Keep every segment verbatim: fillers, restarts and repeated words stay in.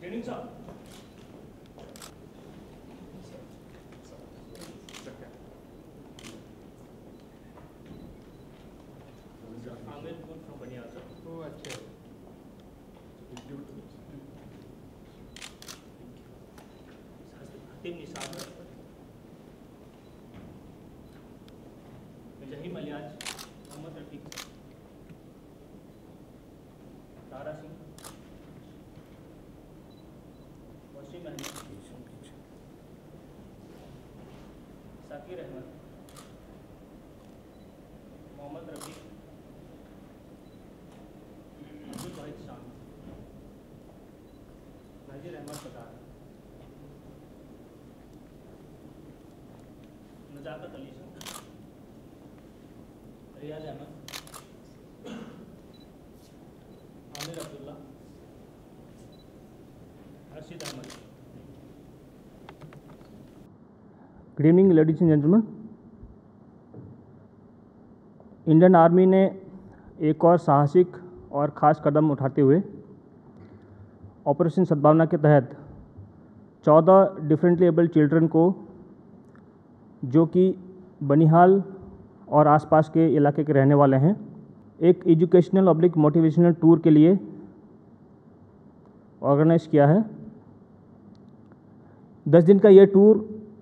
Training साहब Aamir from Baniya sir. ओ अच्छा Hatim Nisar Zaheem अलियाज Mohammad Rafiq Tara Singh Wasim Ahmad Sakir Ahmad Mohammad Rafiq Abdul Wahid Sham Nazir Ahmad Pathan Nazakat Ali Shah Riyaz Ahmad Aamir Abdullah Arshid Ahmad. Good evening ladies and gentleman. Indian army ने एक और साहसिक और ख़ास कदम उठाते हुए ऑपरेशन सद्भावना के तहत चौदह डिफरेंटली एबल्ड चिल्ड्रन को जो कि बनिहाल और आसपास के इलाके के रहने वाले हैं एक एजुकेशनल ऑब्लिक मोटिवेशनल टूर के लिए ऑर्गेनाइज किया है। दस दिन का ये टूर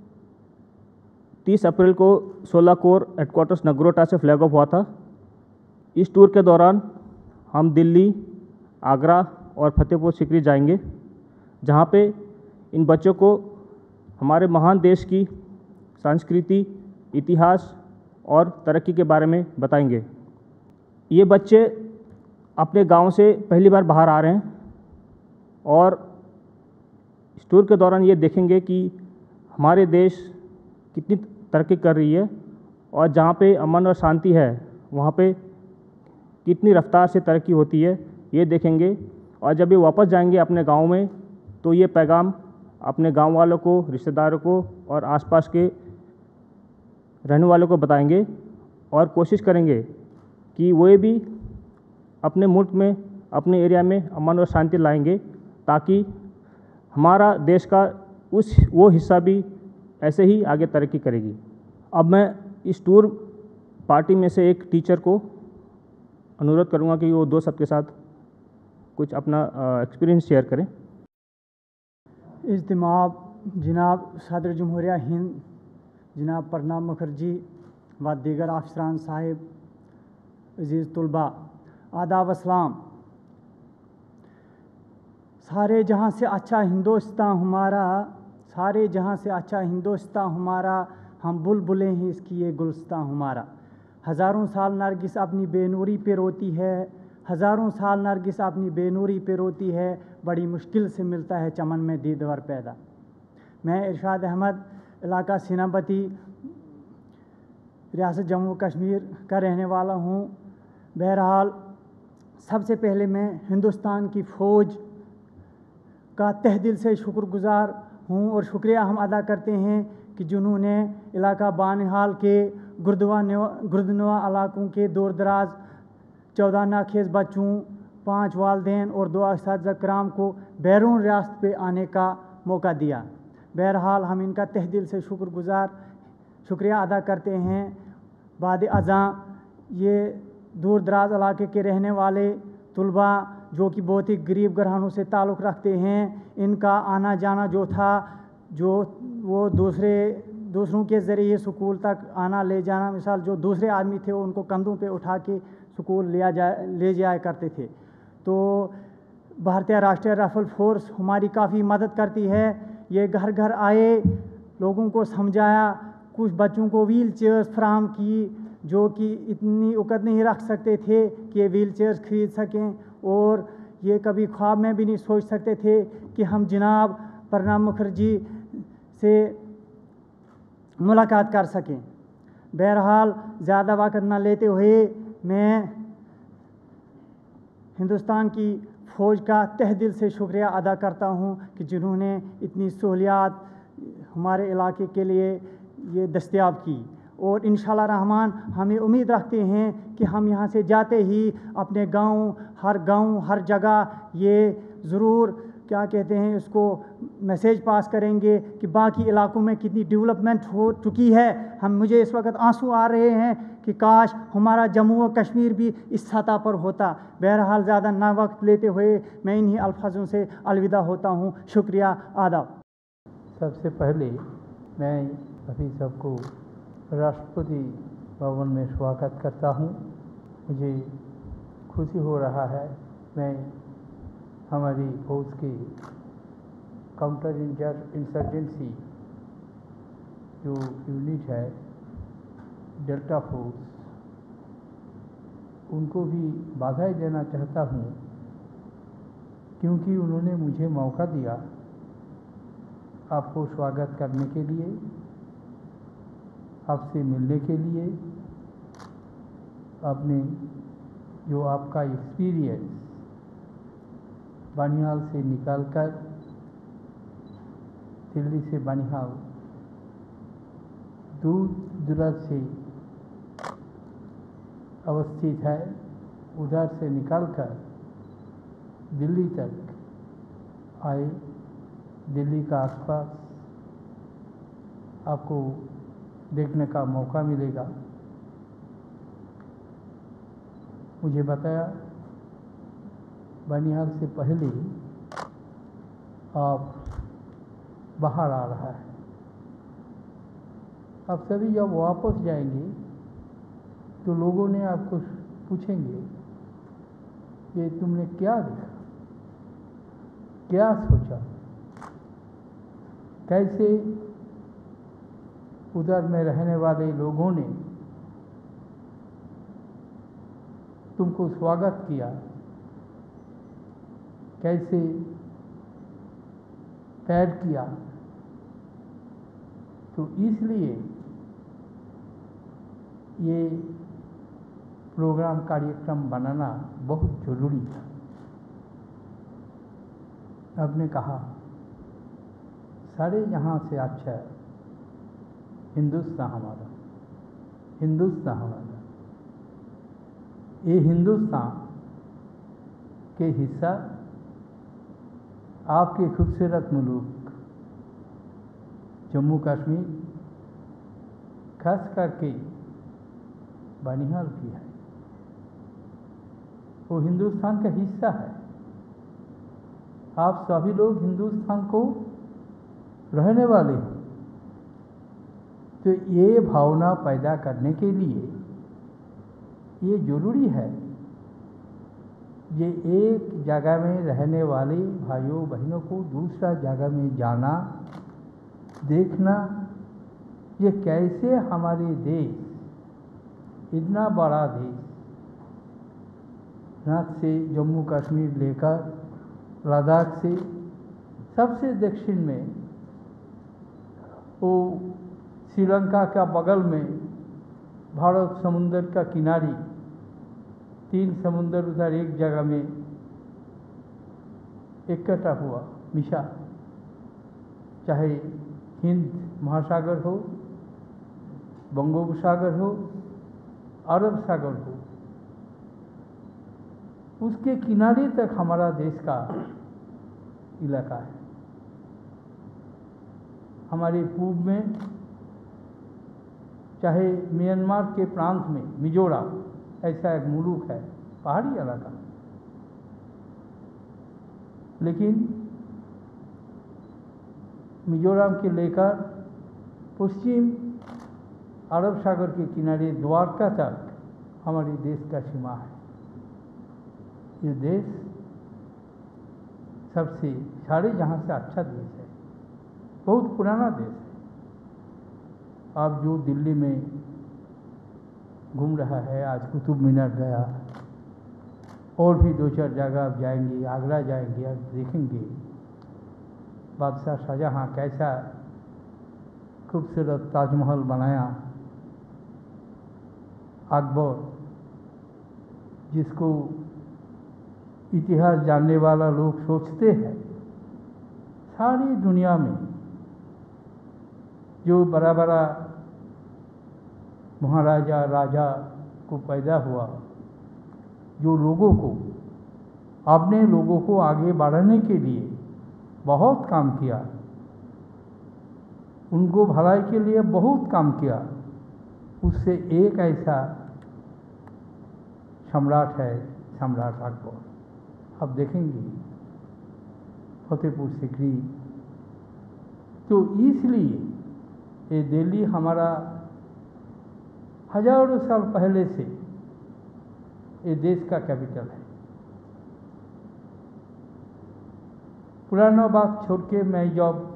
तीस अप्रैल को सोलह कोर हेडक्वार्टर्स नगरोटा से फ्लैग ऑफ हुआ था। इस टूर के दौरान हम दिल्ली, आगरा और फतेहपुर सीकरी जाएंगे, जहाँ पे इन बच्चों को हमारे महान देश की संस्कृति, इतिहास और तरक्की के बारे में बताएंगे। ये बच्चे अपने गांव से पहली बार बाहर आ रहे हैं और इस टूर के दौरान ये देखेंगे कि हमारे देश कितनी तरक्की कर रही है और जहाँ पे अमन और शांति है वहाँ पे कितनी रफ्तार से तरक्की होती है, ये देखेंगे। और जब ये वापस जाएंगे अपने गांव में तो ये पैगाम अपने गांव वालों को, रिश्तेदारों को और आसपास के रहने वालों को बताएंगे और कोशिश करेंगे कि वे भी अपने मुल्क में, अपने एरिया में अमन और शांति लाएंगे, ताकि हमारा देश का उस वो हिस्सा भी ऐसे ही आगे तरक्की करेगी। अब मैं इस टूर पार्टी में से एक टीचर को अनुरोध करूंगा कि वो दो सबके साथ कुछ अपना एक्सपीरियंस शेयर करें। इज्तिमाब जनाब सदर जमहूरिया हिंद जनाब प्रणब मुखर्जी व दीगर अफसरान साहिब, अजीज़ तलबा, आदाब अस्सलाम। सारे जहाँ से अच्छा हिंदुस्तान हमारा, सारे जहाँ से अच्छा हिंदुस्तान हमारा, हम बुलबुलें हैं इसकी ये गुलस्तान हमारा। हज़ारों साल नरगिस अपनी बेनूरी पे रोती है, हज़ारों साल नरगिस अपनी बेनूरी पे रोती है, बड़ी मुश्किल से मिलता है चमन में दीदवर पैदा। मैं इरशाद अहमद, इलाका सीनापति, रियासत जम्मू कश्मीर का रहने वाला हूँ। बहरहाल सबसे पहले मैं हिंदुस्तान की फ़ौज का तहे दिल से शुक्रगुज़ार हूँ और शुक्रिया हम अदा करते हैं कि जिन्होंने इलाका बानिहाल के गुरुद्वा गुरुद्वा इलाकों के दूर दराज चौदह नाखेज़ बच्चों, पाँच वालदेन और दो असातिज़ा कराम को बैरून रियासत पे आने का मौका दिया। बहरहाल हम इनका तहे दिल से शुक्रगुज़ार शुक्रिया अदा करते हैं। बाद अज़ां ये दूर दराज इलाके के रहने वाले तलबा जो कि बहुत ही गरीब घरानों से ताल्लुक़ रखते हैं, इनका आना जाना जो था, जो वो दूसरे दूसरों के ज़रिए स्कूल तक आना ले जाना, मिसाल जो दूसरे आदमी थे उनको कंधों पे उठा के स्कूल लिया जाए ले जाया करते थे। तो भारतीय राष्ट्रीय राइफल फोर्स हमारी काफ़ी मदद करती है। ये घर घर आए, लोगों को समझाया, कुछ बच्चों को व्हील चेयर्स फराहम की जो कि इतनी औक़त नहीं रख सकते थे कि ये व्हील चेयर्स ख़रीद सकें, और ये कभी ख्वाब में भी नहीं सोच सकते थे कि हम जनाब प्रणब मुखर्जी से मुलाकात कर सकें। बहरहाल ज़्यादा वक्त न लेते हुए मैं हिंदुस्तान की फ़ौज का तहे दिल से शुक्रिया अदा करता हूँ कि जिन्होंने इतनी सहूलियात हमारे इलाके के लिए ये दस्तयाब की, और इंशाल्लाह रहमान हमें उम्मीद रखते हैं कि हम यहाँ से जाते ही अपने गांव, हर गांव, हर जगह ये ज़रूर क्या कहते हैं इसको मैसेज पास करेंगे कि बाकी इलाकों में कितनी डेवलपमेंट हो चुकी है। हम मुझे इस वक्त आंसू आ रहे हैं कि काश हमारा जम्मू और कश्मीर भी इस सतह पर होता। बहरहाल ज़्यादा ना वक्त लेते हुए मैं इन्हीं अल्फाजों से अलविदा होता हूँ। शुक्रिया, आदाब। सबसे पहले मैं अभी सबको राष्ट्रपति भवन में स्वागत करता हूँ। मुझे खुशी हो रहा है मैं हमारी फौज के काउंटर इंसर्जेंसी जो यूनिट है डेल्टा फोर्स, उनको भी बधाई देना चाहता हूँ, क्योंकि उन्होंने मुझे मौका दिया आपको स्वागत करने के लिए, आपसे मिलने के लिए। आपने जो आपका एक्सपीरियंस बनिहाल से निकालकर दिल्ली से बनिहाल दूर दराज से अवस्थित है, उधर से निकालकर दिल्ली तक आए, दिल्ली का आसपास आपको देखने का मौका मिलेगा। मुझे बताया बनिहाल से पहले आप बाहर आ रहा है। आप सभी जब वापस जाएंगे तो लोगों ने आपको पूछेंगे कि तुमने क्या देखा, क्या सोचा, कैसे उधर में रहने वाले लोगों ने तुमको स्वागत किया, कैसे पैर किया। तो इसलिए ये प्रोग्राम कार्यक्रम बनाना बहुत जरूरी था। आपने कहा सारे जहाँ से अच्छा हिंदुस्तान हमारा, हिंदुस्तान हमारा, ये हिंदुस्तान के हिस्सा आपके खूबसूरत मुल्क जम्मू कश्मीर, खास करके बनिहाल की है। वो हिंदुस्तान का हिस्सा है। आप सभी लोग हिंदुस्तान को रहने वाले हैं। तो ये भावना पैदा करने के लिए ये जरूरी है, ये एक जगह में रहने वाले भाइयों बहनों को दूसरा जगह में जाना, देखना, ये कैसे हमारे देश, इतना बड़ा देश, नाथ से जम्मू कश्मीर लेकर लद्दाख से सबसे दक्षिण में वो श्रीलंका का बगल में भारत समुद्र का किनारी, तीन समुद्र उधर एक जगह में इकट्ठा हुआ मिशा, चाहे हिंद महासागर हो, बंगोपसागर हो, अरब सागर हो, उसके किनारे तक हमारा देश का इलाका है। हमारे पूर्व में चाहे म्यांमार के प्रांत में मिजोरम ऐसा एक मुल्क है, पहाड़ी इलाका, लेकिन मिजोरम के लेकर पश्चिम अरब सागर के किनारे द्वारका तक हमारे देश का सीमा है। ये देश सबसे सारे जहाँ से अच्छा देश है, बहुत पुराना देश है। आप जो दिल्ली में घूम रहा है, आज कुतुब मीनार गया, और भी दो चार जगह आप जाएंगे, आगरा जाएंगे, आप देखेंगे बादशाह शाहजहां कैसा खूबसूरत ताजमहल बनाया, अकबर जिसको इतिहास जानने वाला लोग सोचते हैं सारी दुनिया में जो बड़ा बड़ा महाराजा राजा को पैदा हुआ, जो लोगों को अपने लोगों को आगे बढ़ाने के लिए बहुत काम किया, उनको भलाई के लिए बहुत काम किया। उससे एक ऐसा सम्राट है सम्राट अकबर। अब देखेंगे फतेहपुर सीकरी। तो इसलिए ये दिल्ली हमारा हजारों साल पहले से ये देश का कैपिटल है। पुराना बात छोड़ के मैं जब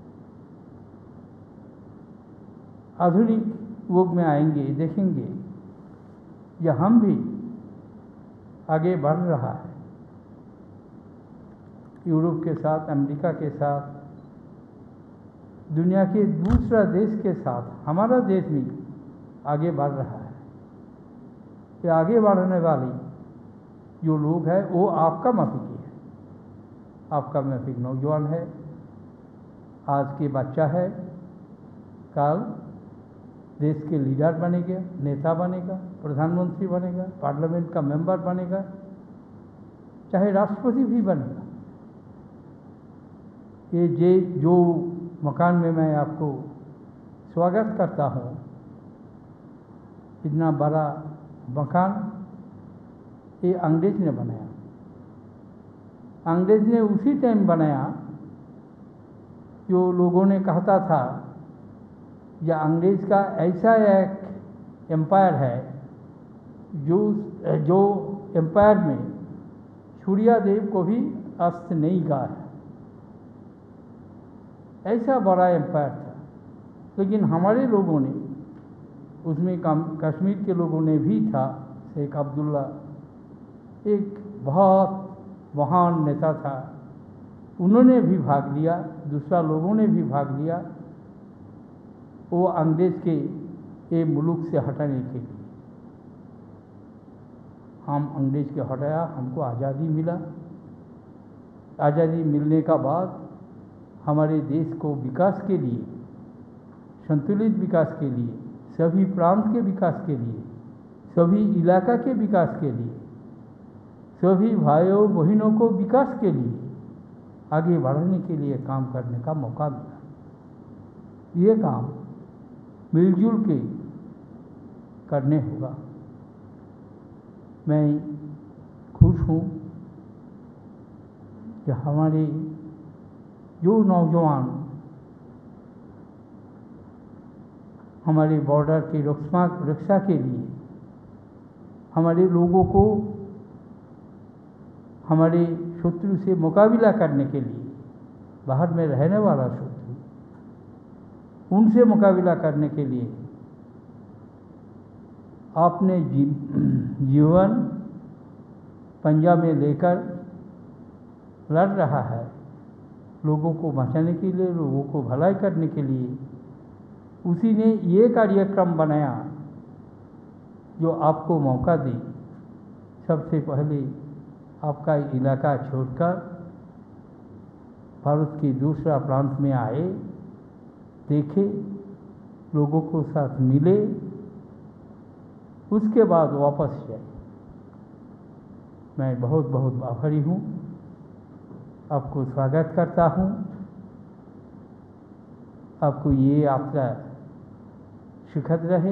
आधुनिक युग में आएंगे, देखेंगे यह हम भी आगे बढ़ रहा है। यूरोप के साथ, अमेरिका के साथ, दुनिया के दूसरा देश के साथ हमारा देश भी आगे बढ़ रहा है। ये आगे बढ़ने वाली जो लोग हैं वो आपका माफिक है, आपका माफिक नौजवान है, आज के बच्चा है, कल देश के लीडर बनेगा, नेता बनेगा, प्रधानमंत्री बनेगा, पार्लियामेंट का मेंबर बनेगा, चाहे राष्ट्रपति भी बनेगा। ये जे जो मकान में मैं आपको स्वागत करता हूँ, इतना बड़ा मकान ये अंग्रेज ने बनाया। अंग्रेज ने उसी टाइम बनाया जो लोगों ने कहता था या अंग्रेज का ऐसा एक एम्पायर है जो जो एम्पायर में सूर्यदेव को भी अस्त नहीं गा है। ऐसा बड़ा एम्पायर था, लेकिन हमारे लोगों ने उसमें कश्मीर के लोगों ने भी था। शेख अब्दुल्ला एक बहुत महान नेता था, उन्होंने भी भाग लिया, दूसरा लोगों ने भी भाग लिया वो अंग्रेज के ये मुल्क से हटाने के लिए। हम अंग्रेज के हटाया, हमको आज़ादी मिला। आज़ादी मिलने का बाद हमारे देश को विकास के लिए, संतुलित विकास के लिए, सभी प्रांत के विकास के लिए, सभी इलाका के विकास के लिए, सभी भाइयों बहनों को विकास के लिए आगे बढ़ने के लिए काम करने का मौका मिला। ये काम मिलजुल के करने होगा। मैं खुश हूँ कि हमारे जो नौजवान हमारे बॉर्डर की रक्षा रक्षा के लिए, हमारे लोगों को हमारे शत्रु से मुकाबला करने के लिए, बाहर में रहने वाला शत्रु, उनसे मुकाबला करने के लिए आपने जी, जीवन पंजा में लेकर लड़ रहा है, लोगों को बचाने के लिए, लोगों को भलाई करने के लिए। उसी ने ये कार्यक्रम बनाया जो आपको मौका दे सबसे पहले आपका इलाका छोड़कर भारत के दूसरा प्रांत में आए, देखे, लोगों को साथ मिले, उसके बाद वापस जाए। मैं बहुत बहुत आभारी हूँ, आपको स्वागत करता हूँ। आपको ये यात्रा सुखद रहे।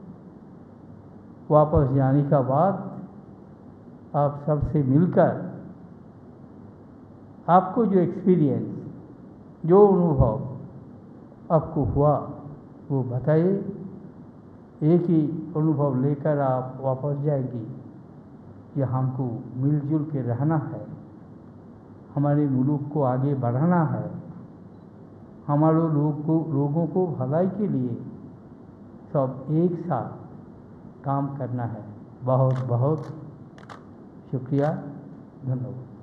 वापस जाने का बाद आप सबसे मिलकर आपको जो एक्सपीरियंस, जो अनुभव आपको हुआ वो बताइए। एक ही अनुभव लेकर आप वापस जाएंगे। यह हमको मिलजुल के रहना है, हमारे मुल्क को आगे बढ़ाना है, हमारे लोग को लोगों को भलाई के लिए सब एक साथ काम करना है। बहुत बहुत शुक्रिया, धन्यवाद।